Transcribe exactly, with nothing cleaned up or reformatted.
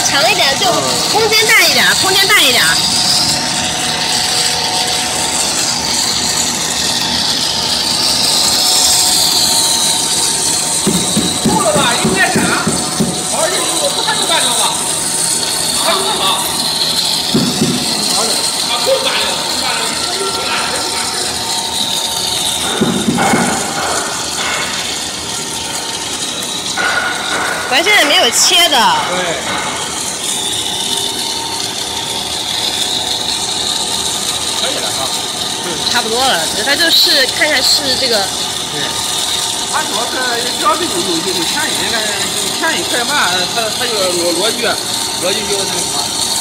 长一点，就空间大一点，空间大一点。 够了吧？应该闪。而且我不看就半张吧。还不好。好的。啊，够半张，够半张，你多大？ 咱现在没有切的。 对。可以了啊。 嗯，差不多了。它就是看看是这个。 对。它主要是只要是有有有有牵引，那个牵引快慢，它它就逻逻辑逻辑就那什么。